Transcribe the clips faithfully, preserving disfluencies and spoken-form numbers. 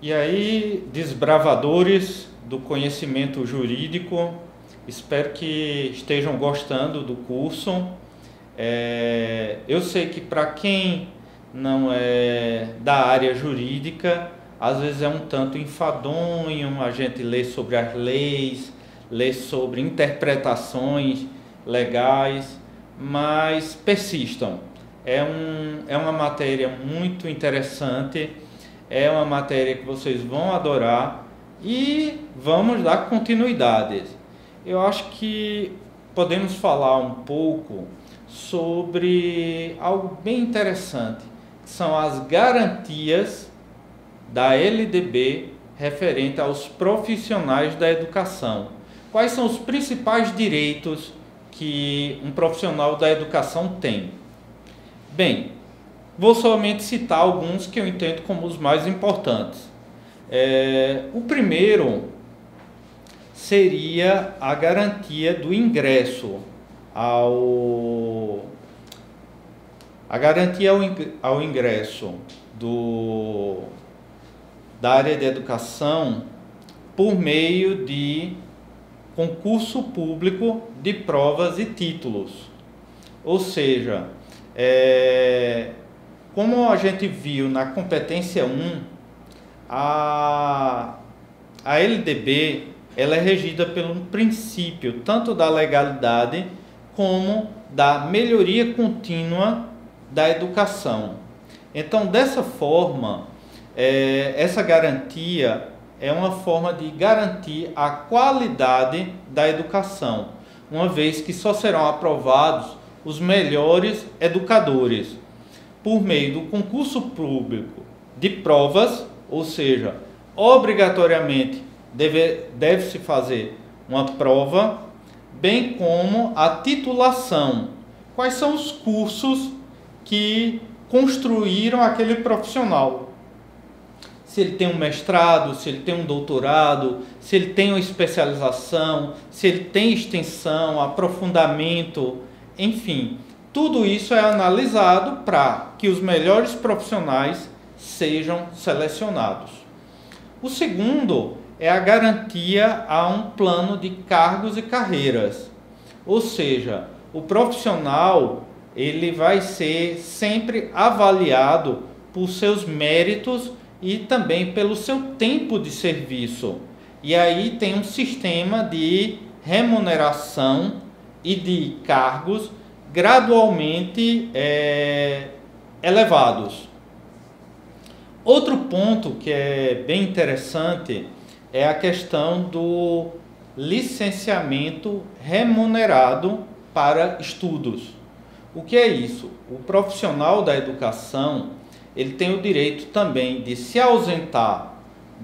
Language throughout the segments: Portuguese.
E aí, desbravadores do conhecimento jurídico, espero que estejam gostando do curso. É, eu sei que para quem não é da área jurídica, às vezes é um tanto enfadonho a gente ler sobre as leis, ler sobre interpretações legais, mas persistam. É, um, é uma matéria muito interessante, é uma matéria que vocês vão adorar e vamos dar continuidade. Eu acho que podemos falar um pouco sobre algo bem interessante, que são as garantias da L D B referente aos profissionais da educação. Quais são os principais direitos que um profissional da educação tem? Bem, vou somente citar alguns que eu entendo como os mais importantes. É, o primeiro seria a garantia do ingresso ao a garantia ao, ao ingresso do, da área de educação por meio de concurso público de provas e títulos. Ou seja, é, como a gente viu na competência um, a, a L D B ela é regida pelo princípio tanto da legalidade como da melhoria contínua da educação. Então, dessa forma, é, essa garantia é uma forma de garantir a qualidade da educação, uma vez que só serão aprovados os melhores educadores por meio do concurso público de provas, ou seja, obrigatoriamente deve, deve-se fazer uma prova, bem como a titulação. Quais são os cursos que construíram aquele profissional? Se ele tem um mestrado, se ele tem um doutorado, se ele tem uma especialização, se ele tem extensão, aprofundamento, enfim, tudo isso é analisado para que os melhores profissionais sejam selecionados. O segundo é a garantia a um plano de cargos e carreiras. Ou seja, o profissional ele vai ser sempre avaliado por seus méritos e também pelo seu tempo de serviço. E aí tem um sistema de remuneração e de cargos gradualmente é, elevados. Outro ponto que é bem interessante é a questão do licenciamento remunerado para estudos. O que é isso? O profissional da educação ele tem o direito também de se ausentar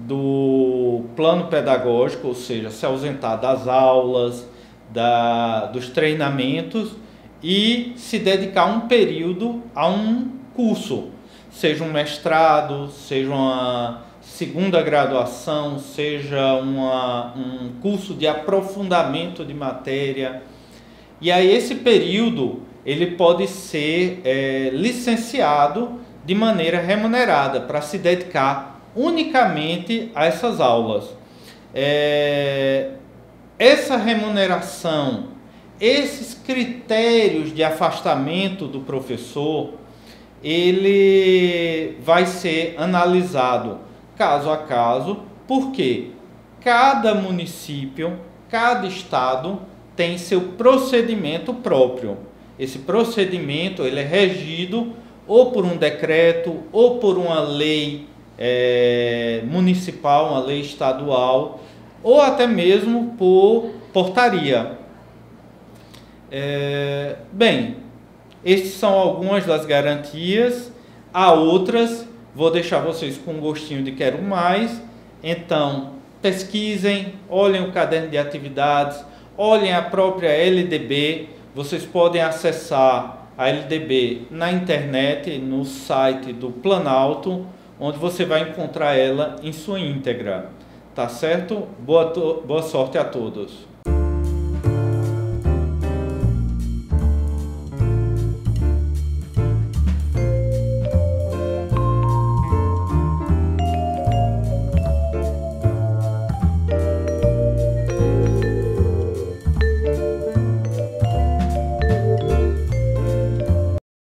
do plano pedagógico, ou seja, se ausentar das aulas, da, dos treinamentos e se dedicar um período a um curso, seja um mestrado, seja uma segunda graduação, seja uma, um curso de aprofundamento de matéria. E aí esse período ele pode ser é, licenciado de maneira remunerada para se dedicar unicamente a essas aulas. É, essa remuneração, esses critérios de afastamento do professor, ele vai ser analisado caso a caso, porque cada município, cada estado tem seu procedimento próprio. Esse procedimento ele é regido ou por um decreto ou por uma lei é, municipal, uma lei estadual, ou até mesmo por portaria. É, bem, estas são algumas das garantias. Há outras, vou deixar vocês com um gostinho de quero mais. Então, pesquisem, olhem o caderno de atividades, olhem a própria L D B. Vocês podem acessar a L D B na internet, no site do Planalto, onde você vai encontrar ela em sua íntegra. Tá certo? Boa, boa sorte a todos.